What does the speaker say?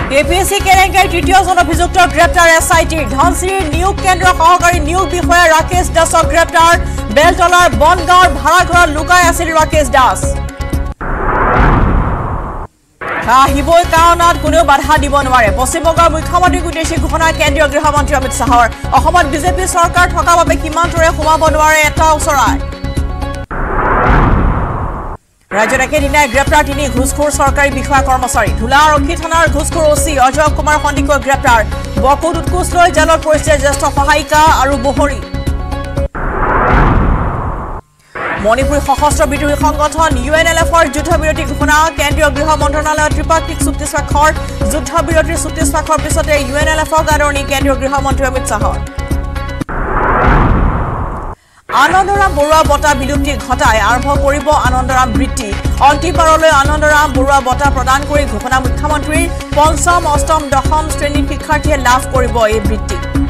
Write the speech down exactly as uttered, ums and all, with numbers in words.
A P S C কেলেংকাৰীৰ তৃতীয়জন অভিযুক্ত গ্ৰেপ্তাৰ S I T ধনচিৰিৰ নিয়োগ কেন্দ্ৰ সহকাৰী নিয়োগ বিষয়া ৰাকেশ দাসক গ্ৰেপ্তাৰ বেলতলাৰ বনগাঁৱৰ ভাড়াঘৰত লুকাই আছিল ৰাকেশ দাস আহিবই কাৰণত কোনো বাধা দিব নোৱাৰে পশ্চিমবংগৰ মুখ্যমন্ত্ৰীক উদ্দেশ্যি ঘোষণা কেন্দ্ৰীয় গৃহমন্ত্ৰী অমিত শাহৰ অসমত বিজেপি চৰকাৰ থকা বাবে সীমান্তৰে সোমাব নোৱাৰে এটা ওচৰাই ৰাজ্যত একেদিনাই গ্ৰেপ্তাৰ তিনি ঘুষখোৰ চৰকাৰী বিষয়া কৰ্মচাৰী ধুলা আৰক্ষী থানাৰ ঘুষখোৰ অচি অজয় কুমাৰ সন্দিকৈ গ্ৰেপ্তাৰ বকুত উৎকোচ লৈ জেলত পৰিছে জ্যেষ্ঠ সহায়িকা আৰু বহৰী মণিপুৰী সশস্ত্ৰ বিদ্ৰোহী সংগঠন ইউ এন এল এফৰ যুদ্ধবিৰতি ঘোষণা কেন্দ্ৰীয় গৃহ মন্ত্ৰণালয়ৰ ত্ৰিপাক্ষিক চুক্তি স্বাক্ষৰ যুদ্ধবিৰতিৰ চুক্তি স্বাক্ষৰ পিছতে ইউ এন এল এফক আদৰণি কেন্দ্ৰীয় গৃহমন্ত্ৰী অমিত শাহৰ আনন্দৰাম বৰুৱা বঁটা বিলুপ্তি ঘটাই আৰম্ভ কৰিব আনন্দৰাম বৃত্তি অন্তিমবাৰলৈ আনন্দৰাম বৰুৱা বঁটা প্ৰদান কৰি ঘোষণা মুখ্যমন্ত্ৰীৰ পঞ্চম অষ্টম দশম শ্ৰেণীৰ শিক্ষাৰ্থীয়ে লাভ কৰিব এই বৃত্তি